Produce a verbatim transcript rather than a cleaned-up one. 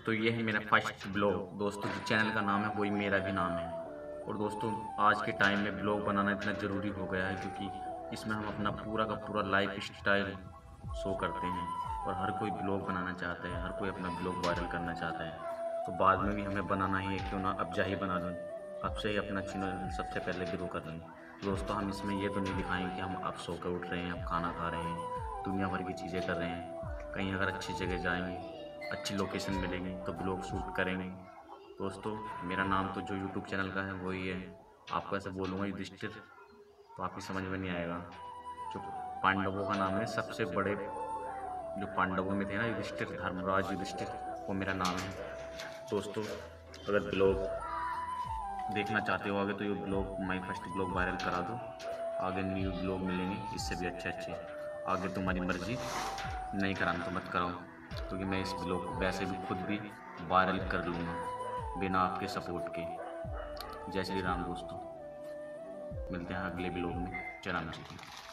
दोस्तों ये है मेरा फर्स्ट ब्लॉग। दोस्तों जो चैनल का नाम है वही मेरा भी नाम है। और दोस्तों आज के टाइम में ब्लॉग बनाना इतना ज़रूरी हो गया है क्योंकि इसमें हम अपना पूरा का पूरा लाइफ स्टाइल शो करते हैं और हर कोई ब्लॉग बनाना चाहता है, हर कोई अपना ब्लॉग वायरल करना चाहता है। तो बाद में भी हमें बनाना ही है, क्यों ना अब जा ही बना लूँ, अब से ही अपना चैनल सबसे पहले ग्रो कर लूँ। दोस्तों हम इसमें ये तो नहीं दिखाएंगे कि हम अब सो कर उठ रहे हैं, अब खाना खा रहे हैं, दुनिया भर की चीज़ें कर रहे हैं। कहीं अगर अच्छी जगह जाएंगे, अच्छी लोकेशन मिलेंगी तो ब्लॉग शूट करेंगे। दोस्तों मेरा नाम तो जो यूट्यूब चैनल का है वही है। आपको ऐसे बोलूँगा युधिष्ठिर तो आपकी समझ में नहीं आएगा। जो पांडवों का नाम है, सबसे बड़े जो पांडवों में थे ना युधिष्ठिर, धर्मराज युधिष्ठिर, वो मेरा नाम है। दोस्तों अगर ब्लॉग देखना चाहते हो आगे तो ये blog my first blog viral करा दो। आगे न्यू ब्लॉग मिलेंगे इससे भी अच्छे अच्छे। आगे तुम्हारी मर्जी, नहीं कराना तो मत कराओ, क्योंकि मैं इस ब्लॉग को वैसे भी खुद भी वायरल कर लूँगा बिना आपके सपोर्ट के। जय श्री राम दोस्तों, मिलते हैं अगले ब्लॉग में। जय राम जी की।